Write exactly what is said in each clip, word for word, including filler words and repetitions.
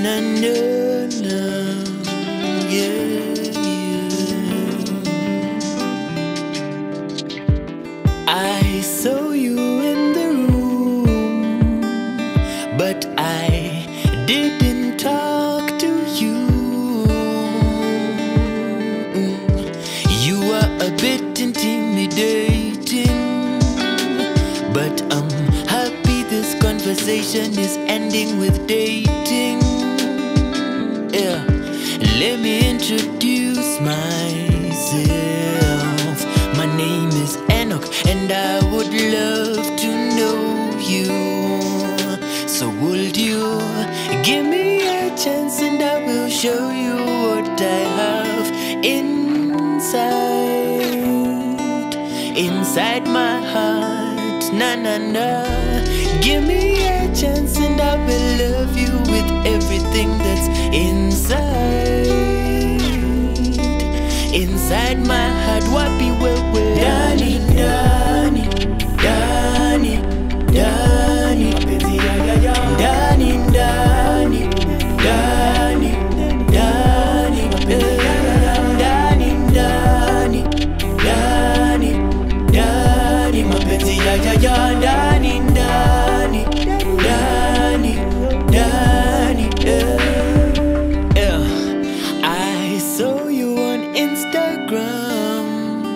na na na, yeah, yeah. I saw you in the room, but I didn't talk to you. You are a bit intimidating, but I'm happy this conversation is ending with dating. Yeah, let me introduce myself. My name is Enoch, and I would love to know you. So would you give me a chance, and I will show you what I have inside, inside my heart. Na na na. Give me a chance, and I will love you with everything that's inside, inside my heart. Wapi wewe Dani, Dani, Dani, Dani, mapenzi ya ya ya. Dani, Dani, Dani, Dani, mapenzi ya ya ya. Dani, Dani, Dani, Dani, mapenzi ya ya ya. Dani, Dani, Dani, Dani, yeah. Yeah. I saw you on Instagram.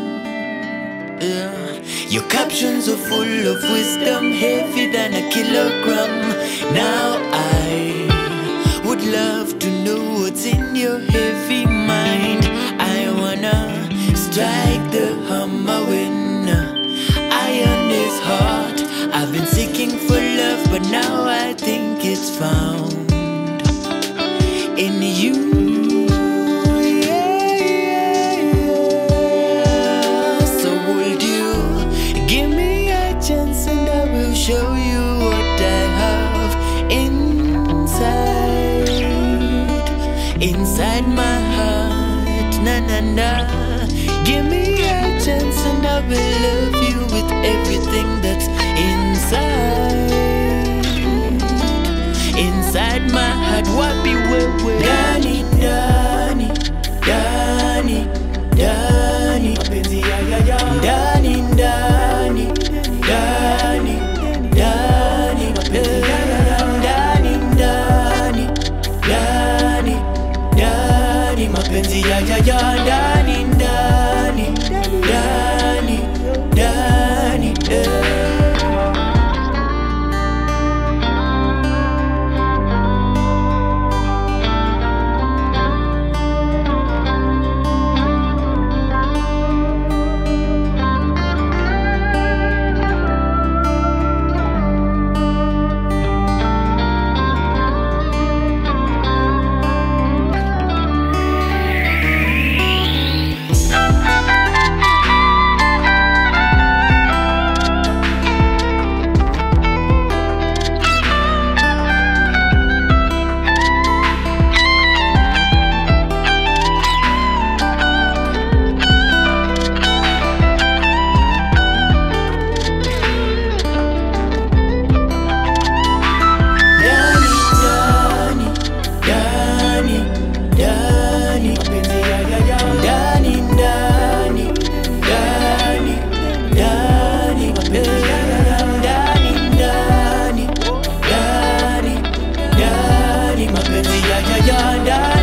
Yeah. Your captions are full of wisdom, heavy than a kilogram. Now I would love to know what's in your heavy mind. I wanna strike the hammer when iron is hot. I've been seeking for love, but now I think it's found in you. Show you what I have inside, inside my heart. Na na na. Give me a chance, and I will love you with everything that's inside, inside my heart. Wapi wewe Dani, Dani, Dani, Dani, mapenzi ya ya ya. Dani, Dani, Dani, Dani, mapenzi ya ya ya. Dani, Dani, Dani, Dani, mapenzi ya ya ya. Dani, Dani, Dani, Dani, yeah. Dani, Dani, Dani, mapenzi ya ya ya.